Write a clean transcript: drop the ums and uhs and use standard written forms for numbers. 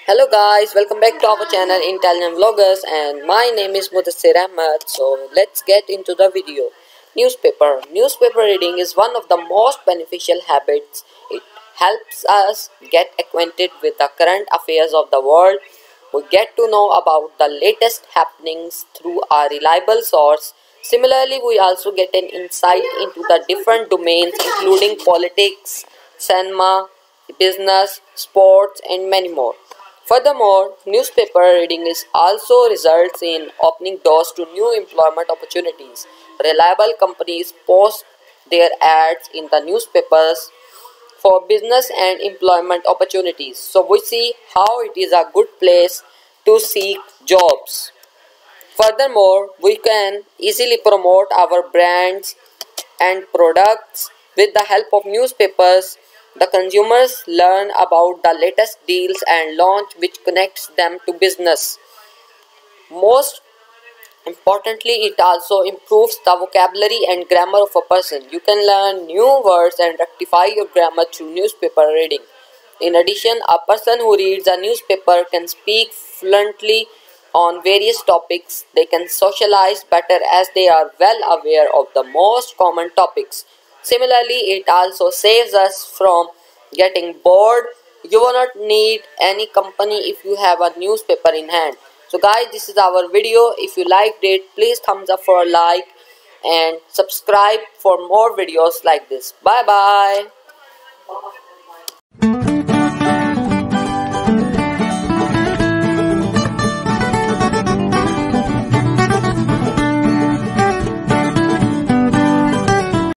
Hello guys, welcome back to our channel Intelligent Vloggers, and my name is Mudassir Ahmed. So let's get into the video. Newspaper reading is one of the most beneficial habits. It helps us get acquainted with the current affairs of the world. We get to know about the latest happenings through a reliable source. Similarly, we also get an insight into the different domains including politics, cinema, business, sports, and many more. Furthermore, newspaper reading is also results in opening doors to new employment opportunities. Reliable companies post their ads in the newspapers for business and employment opportunities. So we see how it is a good place to seek jobs. Furthermore, we can easily promote our brands and products with the help of newspapers. The consumers learn about the latest deals and launch which connects them to business. Most importantly, it also improves the vocabulary and grammar of a person. You can learn new words and rectify your grammar through newspaper reading. In addition, a person who reads a newspaper can speak fluently on various topics. They can socialize better as they are well aware of the most common topics. Similarly, it also saves us from getting bored. You will not need any company if you have a newspaper in hand. So guys, this is our video. If you liked it, please thumbs up for a like and subscribe for more videos like this. Bye bye.